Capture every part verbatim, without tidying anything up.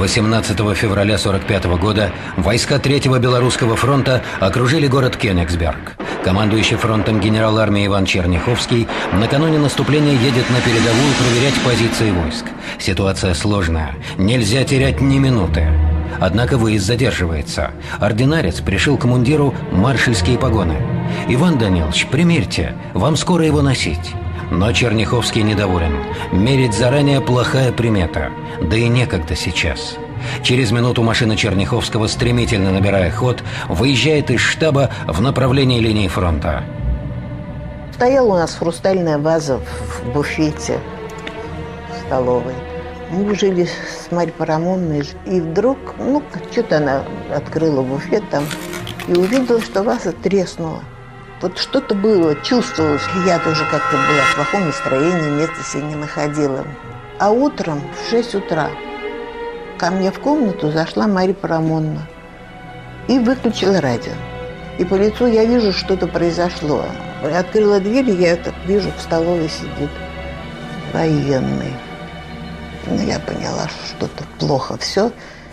восемнадцатого февраля сорок пятого года войска Третьего Белорусского фронта окружили город Кёнигсберг. Командующий фронтом генерал армии Иван Черняховский накануне наступления едет на передовую проверять позиции войск. Ситуация сложная, нельзя терять ни минуты. Однако выезд задерживается. Ординарец пришил к мундиру маршальские погоны. «Иван Данилович, примерьте, вам скоро его носить». Но Черняховский недоволен. Мерить заранее плохая примета. Да и некогда сейчас. Через минуту машина Черняховского, стремительно набирая ход, выезжает из штаба в направлении линии фронта. Стояла у нас хрустальная ваза в буфете в столовой. Мы жили с Марьей Парамонной, и вдруг, ну, что-то она открыла буфет там и увидела, что ваза треснула. Вот что-то было, чувствовалось. Я тоже как-то была в плохом настроении, места себе не находила. А утром в шесть утра ко мне в комнату зашла Марья Парамонна и выключила радио. И по лицу я вижу, что-то произошло. Открыла дверь, и я так вижу, в столовой сидит военный. Ну, я поняла, что что-то плохо все.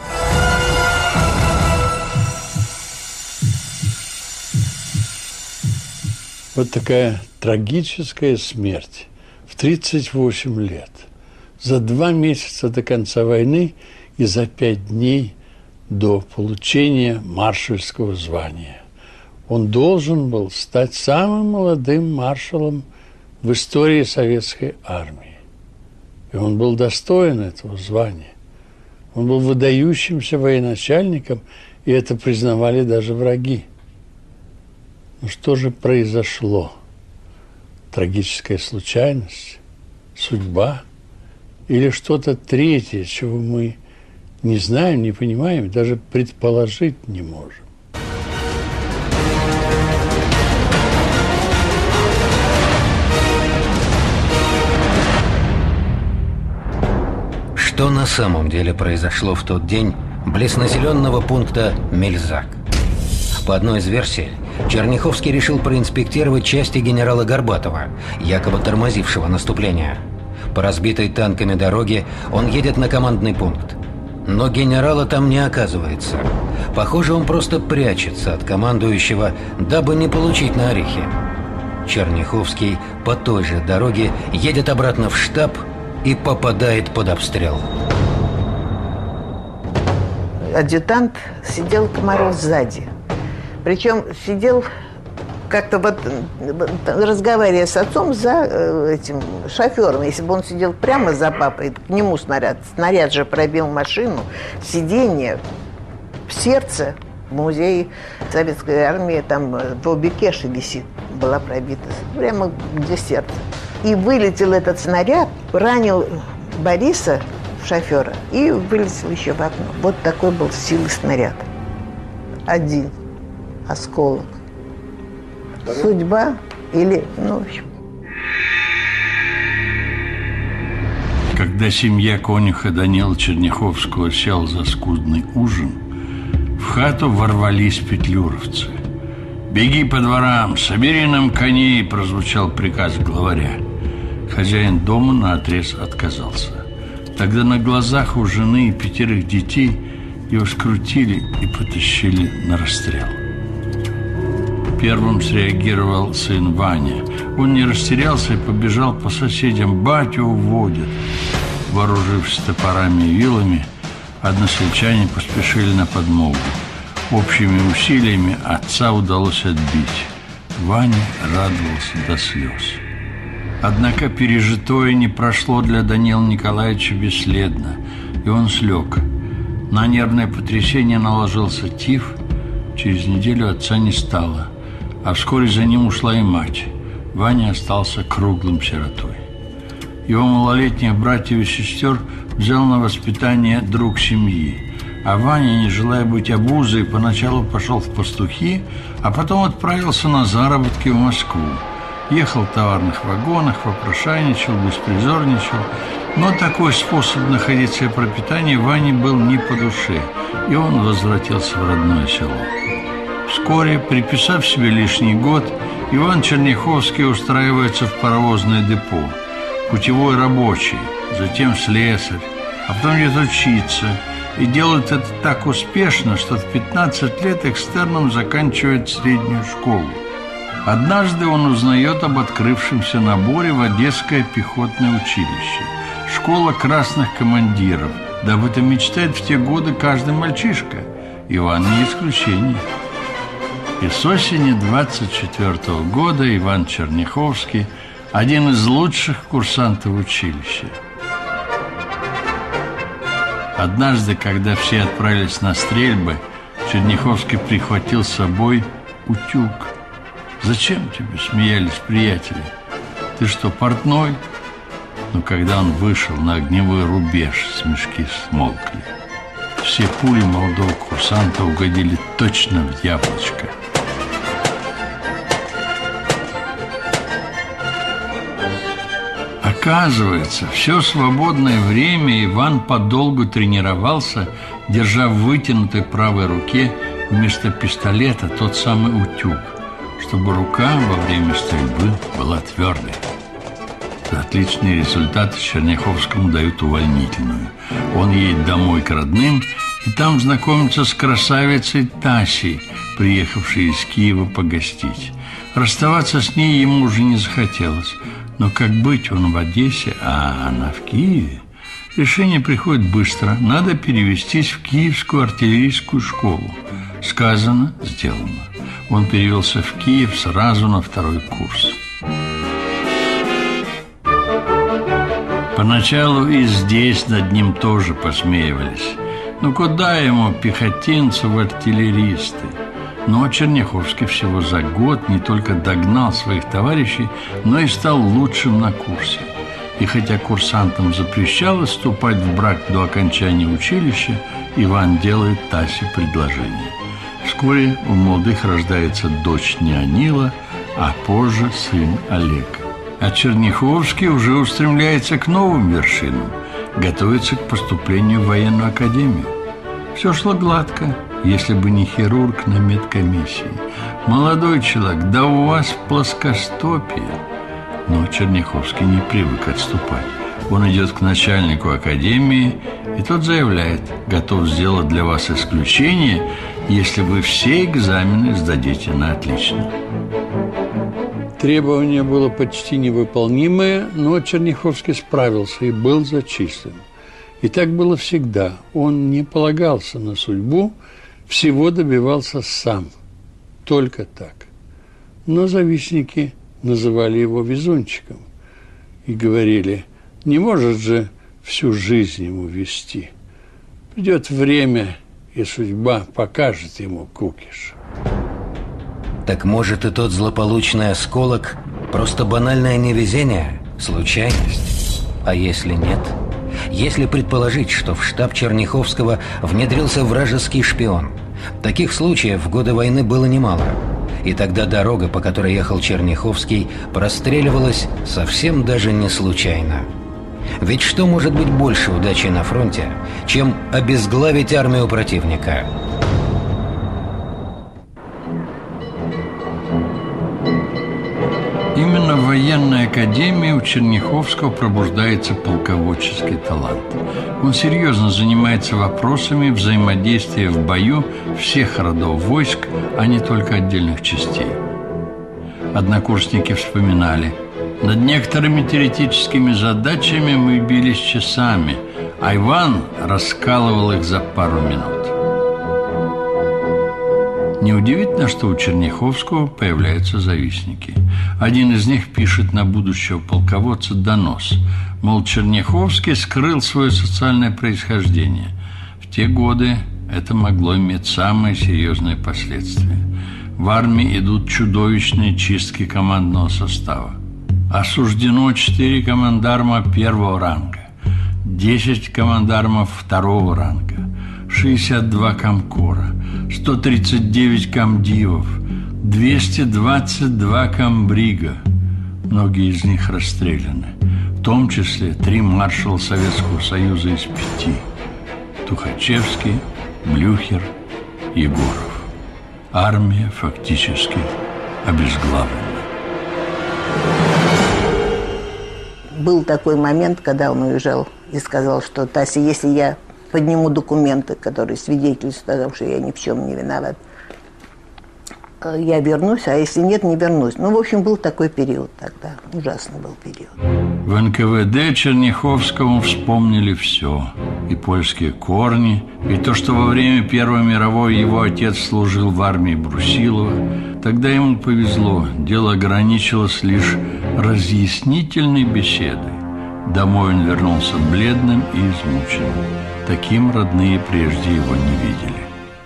Вот такая трагическая смерть в тридцать восемь лет. За два месяца до конца войны и за пять дней до получения маршальского звания. Он должен был стать самым молодым маршалом в истории советской армии. И он был достоин этого звания. Он был выдающимся военачальником, и это признавали даже враги. Но что же произошло? Трагическая случайность? Судьба? Или что-то третье, чего мы не знаем, не понимаем, даже предположить не можем? Что на самом деле произошло в тот день близ населенного пункта Мельзак? По одной из версий, Черняховский решил проинспектировать части генерала Горбатова, якобы тормозившего наступление. По разбитой танками дороге он едет на командный пункт. Но генерала там не оказывается. Похоже, он просто прячется от командующего, дабы не получить на орехи. Черняховский по той же дороге едет обратно в штаб и попадает под обстрел. Адъютант сидел Комаров сзади. Причем сидел как-то вот, разговаривая с отцом за этим шофером. Если бы он сидел прямо за папой, к нему снаряд. Снаряд же пробил машину, сиденье в сердце. В музее советской армии там в Обекеше висит, была пробита. Прямо где сердце. И вылетел этот снаряд, ранил Бориса, шофера, и вылетел еще в окно. Вот такой был силы снаряд. Один осколок. Судьба или, ну, в общем. Когда семья конюха Данила Черняховского села за скудный ужин, в хату ворвались петлюровцы. «Беги по дворам, собери нам коней!» – прозвучал приказ главаря. Хозяин дома наотрез отказался. Тогда на глазах у жены и пятерых детей его скрутили и потащили на расстрел. Первым среагировал сын Ваня. Он не растерялся и побежал по соседям. «Батю уводят!» Вооружившись топорами и вилами, односельчане поспешили на подмогу. Общими усилиями отца удалось отбить. Ваня радовался до слез. Однако пережитое не прошло для Данила Николаевича бесследно, и он слег. На нервное потрясение наложился тиф. Через неделю отца не стало, а вскоре за ним ушла и мать. Ваня остался круглым сиротой. Его малолетних братьев и сестер взял на воспитание друг семьи. А Ваня, не желая быть обузой, поначалу пошел в пастухи, а потом отправился на заработки в Москву. Ехал в товарных вагонах, попрошайничал, беспризорничал. Но такой способ находить себе пропитание Ване был не по душе, и он возвратился в родное село. Вскоре, приписав себе лишний год, Иван Черняховский устраивается в паровозное депо. Путевой рабочий, затем слесарь, а потом идет учиться И делают это так успешно, что в пятнадцать лет экстерном заканчивает среднюю школу. Однажды он узнает об открывшемся наборе в Одесское пехотное училище. Школа красных командиров. Да об этом мечтает в те годы каждый мальчишка. Иван не исключение. И с осени двадцать четвёртого года Иван Черняховский – один из лучших курсантов училища. Однажды, когда все отправились на стрельбы, Черняховский прихватил с собой утюг. «Зачем тебе?» – смеялись приятели. «Ты что, портной?» Но когда он вышел на огневой рубеж, смешки смолкли. Все пули молодого курсанта угодили точно в яблочко. Оказывается, все свободное время Иван подолгу тренировался, держа в вытянутой правой руке вместо пистолета тот самый утюг, чтобы рука во время стрельбы была твердой. Отличные результаты Черняховскому дают увольнительную. Он едет домой к родным и там знакомится с красавицей Тасей, приехавшей из Киева погостить. Расставаться с ней ему уже не захотелось. Но как быть, он в Одессе, а она в Киеве? Решение приходит быстро. Надо перевестись в Киевскую артиллерийскую школу. Сказано, сделано. Он перевелся в Киев сразу на второй курс. Поначалу и здесь над ним тоже посмеивались. Ну куда ему, пехотинцу, в артиллеристы? Но Черняховский всего за год не только догнал своих товарищей, но и стал лучшим на курсе. И хотя курсантам запрещалось вступать в брак до окончания училища, Иван делает Тасе предложение. Вскоре у молодых рождается дочь Неонила, а позже сын Олег. А Черняховский уже устремляется к новым вершинам, готовится к поступлению в военную академию. Все шло гладко, если бы не хирург на медкомиссии. «Молодой человек, да у вас плоскостопие». Но Черняховский не привык отступать. Он идет к начальнику академии, и тот заявляет: готов сделать для вас исключение, если вы все экзамены сдадите на отлично. Требование было почти невыполнимое, но Черняховский справился и был зачислен. И так было всегда. Он не полагался на судьбу, всего добивался сам. Только так. Но завистники называли его везунчиком и говорили: не может же всю жизнь ему вести. Придет время, и судьба покажет ему кукиш. Так может и тот злополучный осколок просто банальное невезение, случайность? А если нет? Если предположить, что в штаб Черняховского внедрился вражеский шпион, таких случаев в годы войны было немало. И тогда дорога, по которой ехал Черняховский, простреливалась совсем даже не случайно. Ведь что может быть больше удачи на фронте, чем обезглавить армию противника? Именно в военной академии у Черняховского пробуждается полководческий талант. Он серьезно занимается вопросами взаимодействия в бою всех родов войск, а не только отдельных частей. Однокурсники вспоминали: над некоторыми теоретическими задачами мы бились часами, а Иван раскалывал их за пару минут. Неудивительно, что у Черняховского появляются завистники. Один из них пишет на будущего полководца донос. Мол, Черняховский скрыл свое социальное происхождение. В те годы это могло иметь самые серьезные последствия. В армии идут чудовищные чистки командного состава. Осуждено четыре командарма первого ранга, десять командармов второго ранга, шестьдесят два комкора, сто тридцать девять комдивов, двести двадцать два комбрига. Многие из них расстреляны, в том числе три маршала Советского Союза из пяти: Тухачевский, Блюхер, Егоров. Армия фактически обезглавлена. Был такой момент, когда он уезжал и сказал, что: Тася, если я подниму документы, которые свидетельствуют о том, что я ни в чем не виноват, я вернусь, а если нет, не вернусь. Ну, в общем, был такой период тогда. Ужасный был период. В эн ка вэ дэ Черняховскому вспомнили все. И польские корни, и то, что во время Первой мировой его отец служил в армии Брусилова. Тогда ему повезло. Дело ограничилось лишь разъяснительной беседой. Домой он вернулся бледным и измученным. Таким родные прежде его не видели.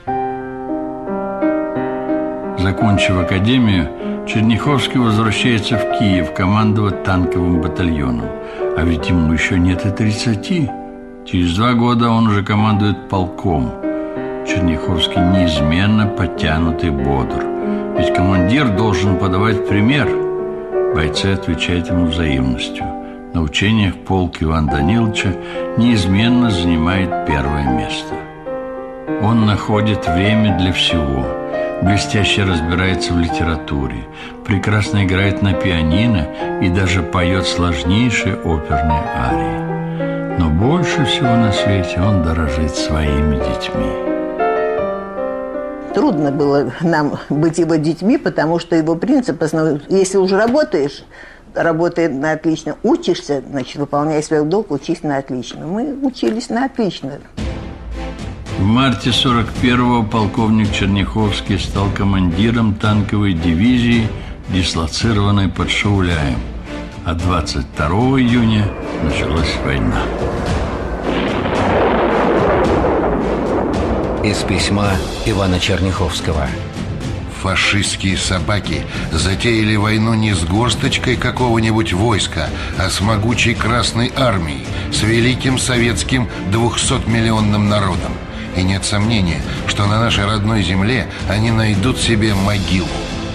Закончив академию, Черняховский возвращается в Киев командовать танковым батальоном. А ведь ему еще нет и тридцати. Через два года он уже командует полком. Черняховский неизменно подтянут и бодр. Ведь командир должен подавать пример. Бойцы отвечают ему взаимностью. На учениях полк Ивана Даниловича неизменно занимает первое место. Он находит время для всего. Блестяще разбирается в литературе, прекрасно играет на пианино и даже поет сложнейшие оперные арии. Но больше всего на свете он дорожит своими детьми. Трудно было нам быть его детьми, потому что его принцип основной: если уже работаешь, работай на отлично, учишься, значит, выполняй свой долг, учись на отлично. Мы учились на отлично. В марте сорок первого полковник Черняховский стал командиром танковой дивизии, дислоцированной под Шауляем. А двадцать второго июня началась война. Из письма Ивана Черняховского. Фашистские собаки затеяли войну не с горсточкой какого-нибудь войска, а с могучей Красной армией, с великим советским двухсотмиллионным народом. И нет сомнения, что на нашей родной земле они найдут себе могилу.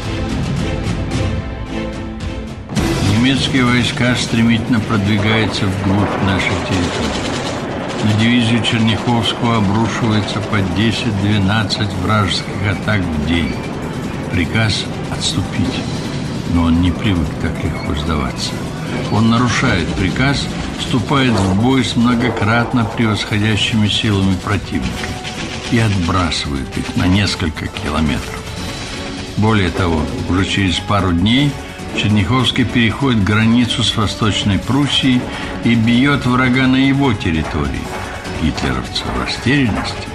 Немецкие войска стремительно продвигаются вглубь нашей территории. На дивизию Черняховского обрушивается по десять-двенадцать вражеских атак в день. Приказ отступить, но он не привык так легко сдаваться. Он нарушает приказ, вступает в бой с многократно превосходящими силами противника и отбрасывает их на несколько километров. Более того, уже через пару дней Черняховский переходит границу с Восточной Пруссией и бьет врага на его территории. Гитлеровцы в растерянности.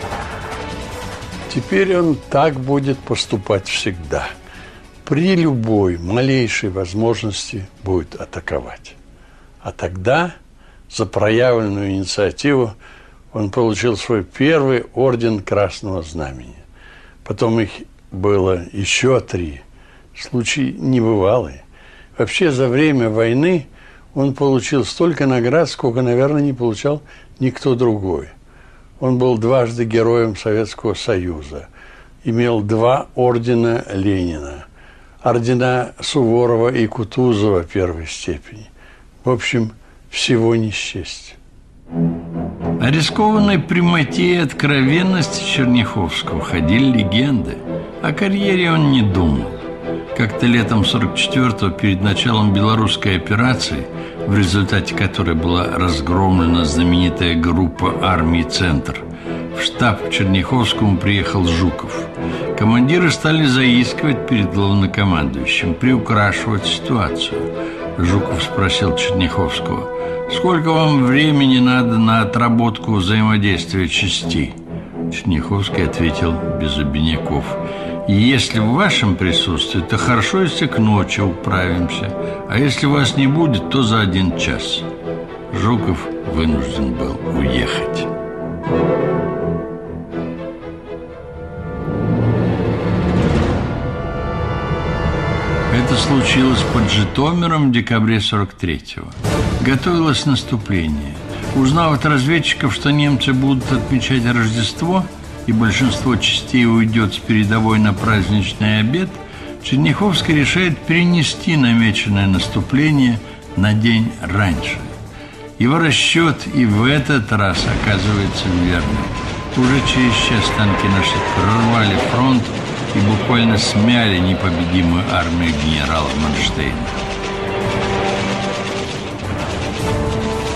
Теперь он так будет поступать всегда. При любой малейшей возможности будет атаковать. А тогда за проявленную инициативу он получил свой первый орден Красного Знамени. Потом их было еще три. Случай небывалый. Вообще за время войны он получил столько наград, сколько, наверное, не получал никто другой. Он был дважды героем Советского Союза, имел два ордена Ленина, ордена Суворова и Кутузова первой степени. В общем, всего не счесть. О рискованной прямоте и откровенности Черняховского ходили легенды. О карьере он не думал. Как-то летом сорок четвёртого, перед началом белорусской операции, в результате которой была разгромлена знаменитая группа армии «Центр», в штаб к Черняховскому приехал Жуков. Командиры стали заискивать перед главнокомандующим, приукрашивать ситуацию. Жуков спросил Черняховского: «Сколько вам времени надо на отработку взаимодействия частей?» Черняховский ответил без обиняков: «Если в вашем присутствии, то хорошо, если к ночи управимся, а если вас не будет, то за один час». Жуков вынужден был уехать. Это случилось под Житомиром в декабре сорок третьего. Готовилось наступление. Узнав от разведчиков, что немцы будут отмечать Рождество и большинство частей уйдет с передовой на праздничный обед, Черняховский решает перенести намеченное наступление на день раньше. Его расчет и в этот раз оказывается верным. Уже через час танки наши прорвали фронт и буквально смяли непобедимую армию генерала Манштейна.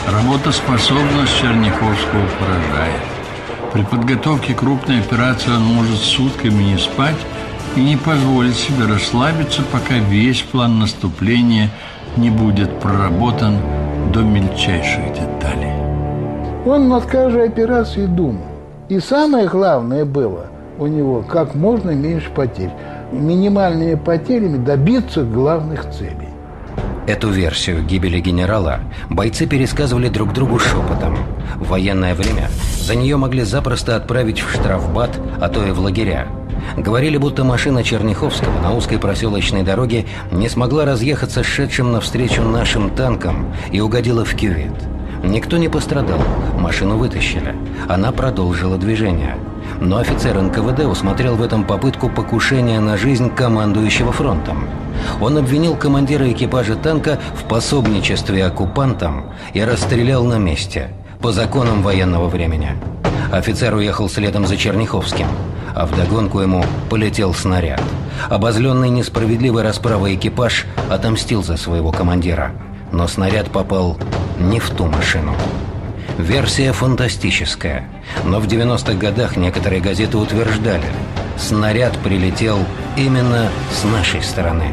Работоспособность Черняховского поражает. При подготовке крупной операции он может сутками не спать и не позволить себе расслабиться, пока весь план наступления не будет проработан до мельчайших деталей. Он над каждой операцией думал. И самое главное было у него как можно меньше потерь. Минимальными потерями добиться главных целей. Эту версию гибели генерала бойцы пересказывали друг другу шепотом. В военное время за нее могли запросто отправить в штрафбат, а то и в лагеря. Говорили, будто машина Черняховского на узкой проселочной дороге не смогла разъехаться с шедшим навстречу нашим танкам и угодила в кювет. Никто не пострадал, машину вытащили. Она продолжила движение. Но офицер эн ка вэ дэ усмотрел в этом попытку покушения на жизнь командующего фронтом. Он обвинил командира экипажа танка в пособничестве оккупантам и расстрелял на месте, по законам военного времени. Офицер уехал следом за Черняховским, а вдогонку ему полетел снаряд. Обозленный несправедливой расправой экипаж отомстил за своего командира, но снаряд попал не в ту машину. Версия фантастическая, но в девяностых годах некоторые газеты утверждали, снаряд прилетел именно с нашей стороны.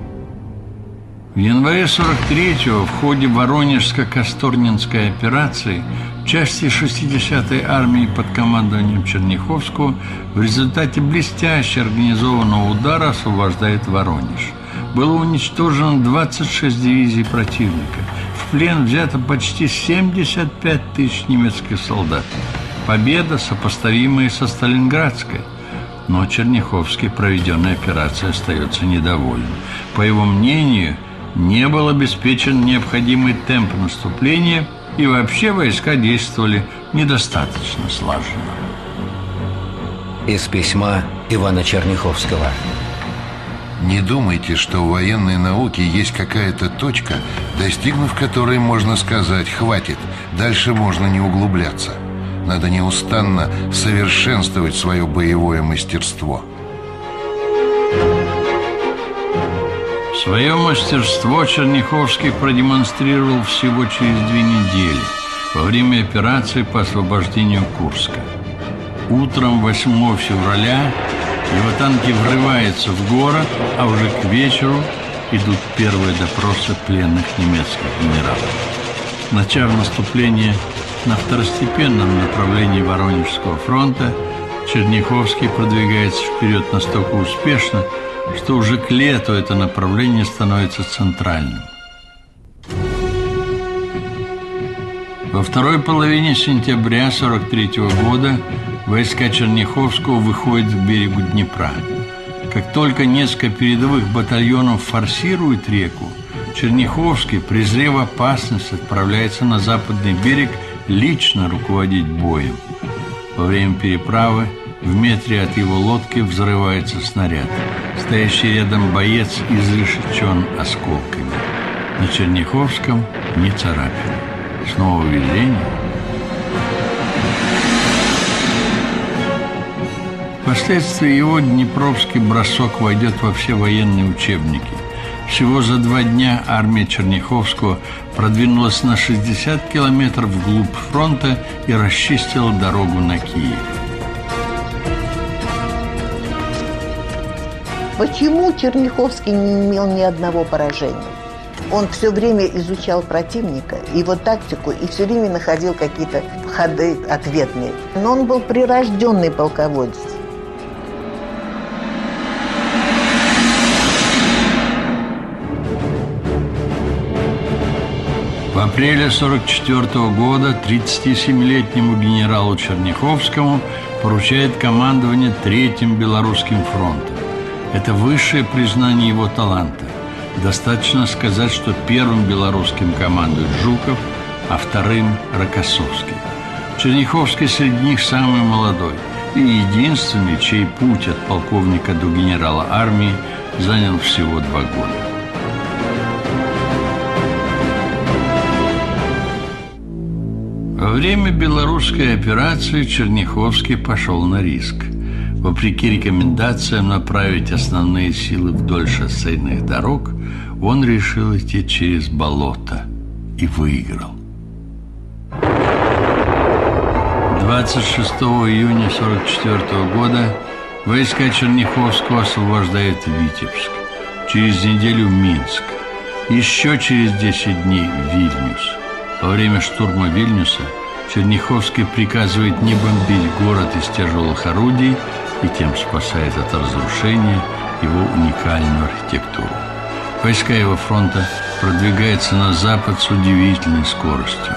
В январе сорок третьего в ходе Воронежско-Касторнинской операции части шестидесятой армии под командованием Черняховского в результате блестяще организованного удара освобождает Воронеж. Было уничтожено двадцать шесть дивизий противника. В плен взято почти семьдесят пять тысяч немецких солдат. Победа, сопоставимая со Сталинградской. Но Черняховский проведенной операцией остается недоволен. По его мнению, не был обеспечен необходимый темп наступления, и вообще войска действовали недостаточно слаженно. Из письма Ивана Черняховского. Не думайте, что в военной науке есть какая-то точка, достигнув которой можно сказать «хватит, дальше можно не углубляться». Надо неустанно совершенствовать свое боевое мастерство. Свое мастерство Черняховский продемонстрировал всего через две недели, во время операции по освобождению Курска. Утром восьмого февраля его танки врываются в город, а уже к вечеру идут первые допросы пленных немецких генералов. Начав наступление на второстепенном направлении Воронежского фронта, Черняховский продвигается вперед настолько успешно, что уже к лету это направление становится центральным. Во второй половине сентября сорок третьего года войска Черняховского выходят к берегу Днепра. Как только несколько передовых батальонов форсируют реку, Черняховский, презрев опасность, отправляется на западный берег лично руководить боем. Во время переправы в метре от его лодки взрывается снаряд. Стоящий рядом боец изрешечен осколками. На Черняховском не царапины. Снова везение. Впоследствии его днепровский бросок войдет во все военные учебники. Всего за два дня армия Черняховского продвинулась на шестьдесят километров вглубь фронта и расчистила дорогу на Киев. Почему Черняховский не имел ни одного поражения? Он все время изучал противника, его тактику, и все время находил какие-то ходы ответные. Но он был прирожденный полководец. В апреле сорок четвёртого года тридцатисемилетнему генералу Черняховскому поручает командование Третьим Белорусским фронтом. Это высшее признание его таланта. Достаточно сказать, что первым белорусским командует Жуков, а вторым – Рокоссовский. Черняховский среди них самый молодой и единственный, чей путь от полковника до генерала армии занял всего два года. Во время белорусской операции Черняховский пошел на риск. Вопреки рекомендациям направить основные силы вдоль шоссейных дорог, он решил идти через болото и выиграл. двадцать шестого июня сорок четвёртого года войска Черняховского освобождают Витебск. Через неделю Минск. Еще через десять дней Вильнюс. Во время штурма Вильнюса Черняховский приказывает не бомбить город из тяжелых орудий и тем спасает от разрушения его уникальную архитектуру. Войска его фронта продвигаются на запад с удивительной скоростью.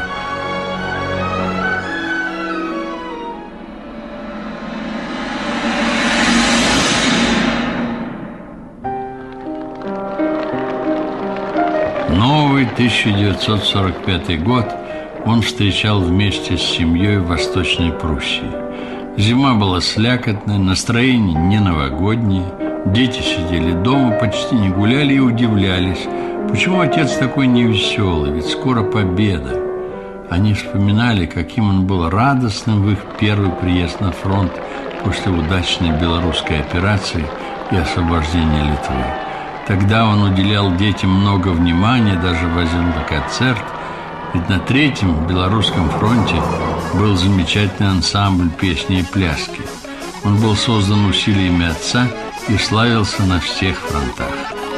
Новый тысяча девятьсот сорок пятый год он встречал вместе с семьей в Восточной Пруссии. Зима была слякотная, настроение не новогоднее. Дети сидели дома, почти не гуляли и удивлялись, почему отец такой невеселый, ведь скоро победа. Они вспоминали, каким он был радостным в их первый приезд на фронт после удачной белорусской операции и освобождения Литвы. Тогда он уделял детям много внимания, даже возил на концерт. Ведь на третьем белорусском фронте был замечательный ансамбль песни и пляски. Он был создан усилиями отца и славился на всех фронтах.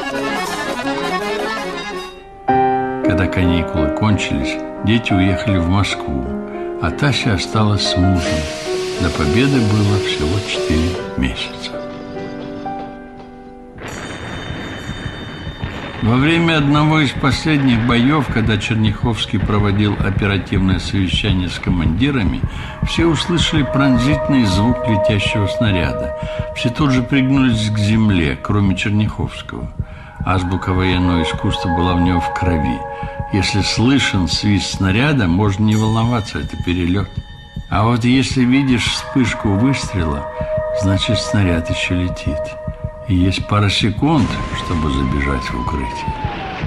Когда каникулы кончились, дети уехали в Москву, а Тася осталась с мужем. До победы было всего четыре месяца. Во время одного из последних боев, когда Черняховский проводил оперативное совещание с командирами, все услышали пронзительный звук летящего снаряда. Все тут же пригнулись к земле, кроме Черняховского. Азбука военного искусства была в него в крови. Если слышен свист снаряда, можно не волноваться, это перелет. А вот если видишь вспышку выстрела, значит снаряд еще летит. И есть пара секунд, чтобы забежать в укрытие.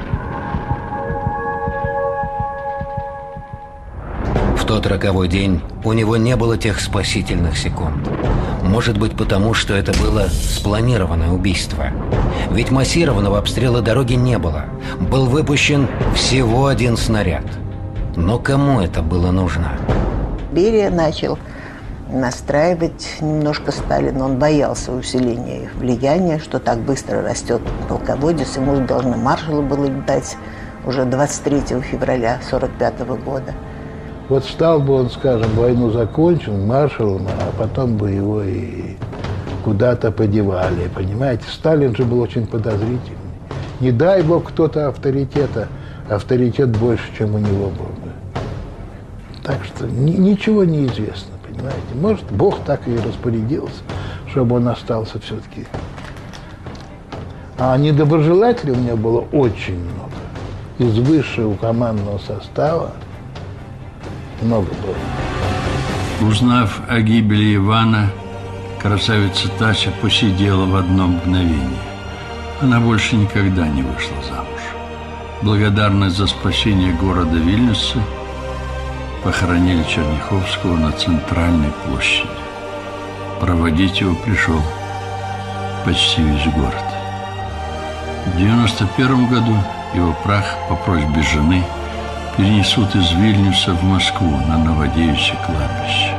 В тот роковой день у него не было тех спасительных секунд. Может быть, потому что это было спланированное убийство. Ведь массированного обстрела дороги не было. Был выпущен всего один снаряд. Но кому это было нужно? Берия начал настраивать немножко Сталина. Он боялся усиления их влияния, что так быстро растет полководец. Ему должны маршалы было дать уже двадцать третьего февраля сорок пятого года. Вот стал бы он, скажем, войну закончил маршалом, а потом бы его и куда-то подевали, понимаете? Сталин же был очень подозрительный. Не дай бог кто-то авторитета, авторитет больше, чем у него был бы. Так что ни, ничего не известно. Понимаете? Может, Бог так и распорядился, чтобы он остался все-таки. А недоброжелателей у меня было очень много. Из высшего командного состава много было. Узнав о гибели Ивана, красавица Тася посидела в одно мгновение. Она больше никогда не вышла замуж. Благодарность за спасение города Вильнюса похоронили Черняховского на центральной площади. Проводить его пришел почти весь город. В девяносто первом году его прах по просьбе жены перенесут из Вильнюса в Москву на Новодевичье кладбище.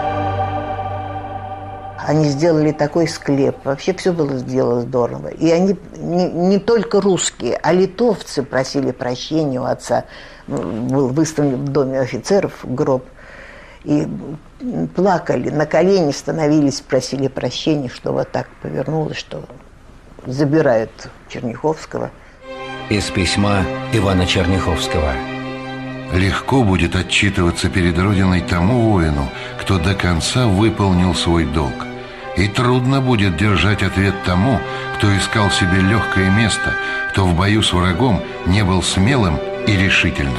Они сделали такой склеп. Вообще все было сделано здорово. И они не, не только русские, а литовцы просили прощения у отца. Был выставлен в доме офицеров гроб. И плакали, на колени становились, просили прощения, что вот так повернулось, что забирают Черняховского. Из письма Ивана Черняховского. Легко будет отчитываться перед Родиной тому воину, кто до конца выполнил свой долг. И трудно будет держать ответ тому, кто искал себе легкое место, кто в бою с врагом не был смелым и решительным.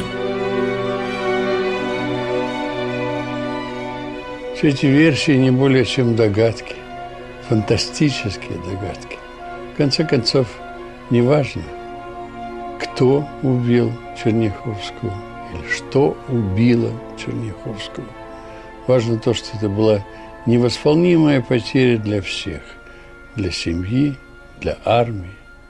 Все эти версии не более чем догадки, фантастические догадки. В конце концов, неважно, кто убил Черняховского или что убило Черняховского. Важно то, что это была невосполнимая потеря для всех, для семьи, для армии.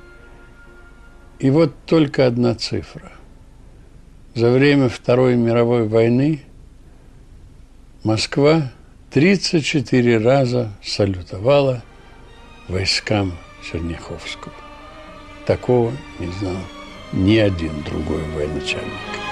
И вот только одна цифра. За время Второй мировой войны Москва тридцать четыре раза салютовала войскам Черняховского. Такого не знал ни один другой военачальник.